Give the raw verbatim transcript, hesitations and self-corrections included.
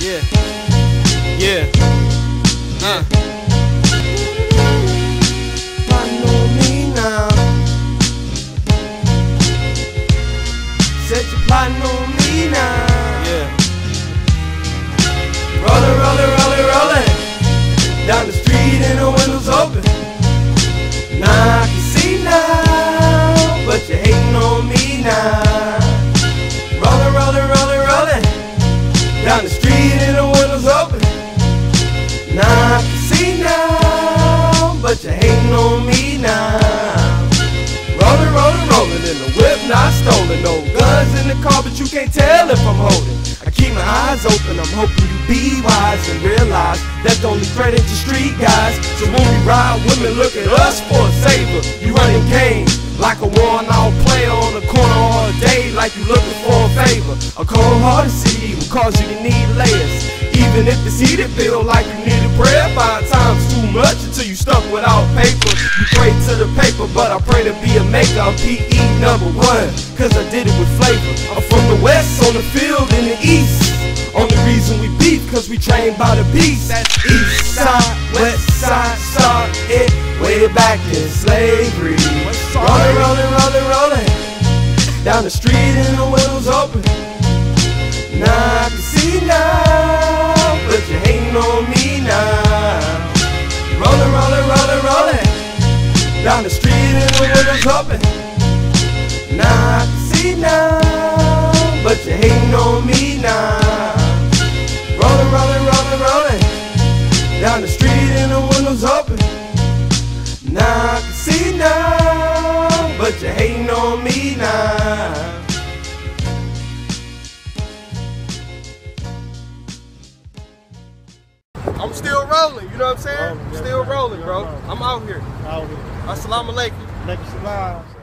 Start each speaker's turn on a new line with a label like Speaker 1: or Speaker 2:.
Speaker 1: Yeah. Yeah. Uh.
Speaker 2: Plotting on me now. Said you're plotting on me now.
Speaker 1: Yeah.
Speaker 2: Rollin', rollin', rollin', rollin'. Down the street and the windows open. Now I can see now, but you're hating on me now. Rollin', rollin', rollin', rollin'. Down the street and the windows open. Now I can see now, but you're hating on me now. Rollin', rollin', rollin', in the whip not stolen. No guns in the car, but you can't tell if I'm holding. I keep my eyes open, I'm hoping you be wise and realize that's the only credit to street guys. So when we ride, women look at us for a savior. You running game like a worn-out player on the corner all day, like you looking for a favor. A cold-hearted city will cause you to need layers. Even if it's heated, feel like you need a prayer. Five times too much until you stuck without paper. You pray to the paper, but I pray to be a maker. I'm P E number one, cause I did it with flavor. I'm from the west, on the field in the east. Only reason we beef, cause we trained by the beast. East side, west side, started way back in slavery. Rollin', rollin', rollin', rollin'. Down the street and the windows open. Now I can see now, but you're hating on me now. Rollin', rollin', rollin', rollin'. Down the street and the windows open. Now I can see now, but you're hating on me now. Rollin', rollin', rollin', rollin'. Down the street and the windows open. Now I can see now, but you're hating on me now. I'm still rolling, you know what I'm saying?
Speaker 3: Rolling, yeah,
Speaker 2: still
Speaker 3: yeah,
Speaker 2: rolling,
Speaker 3: yeah,
Speaker 2: bro.
Speaker 3: rolling.
Speaker 2: I'm out here.
Speaker 3: Out here.
Speaker 2: Assalamu alaikum.
Speaker 3: Make it salam.